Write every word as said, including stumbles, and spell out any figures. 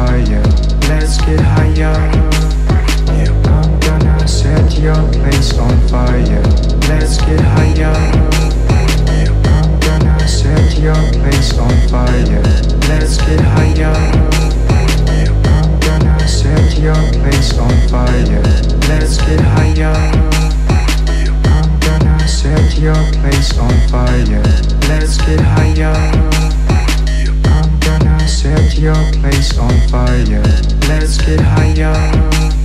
fire. Let's get higher. Yeah, I'm gonna set your place on fire. Let's get higher. Yeah, I'm gonna set your place on fire. Let's get higher. Yeah, I'm gonna set your place on fire. Let's get higher. Yeah, I'm gonna set your place on fire. Let's get higher. Yeah, I'm gonna set your place on fire. Let's get higher.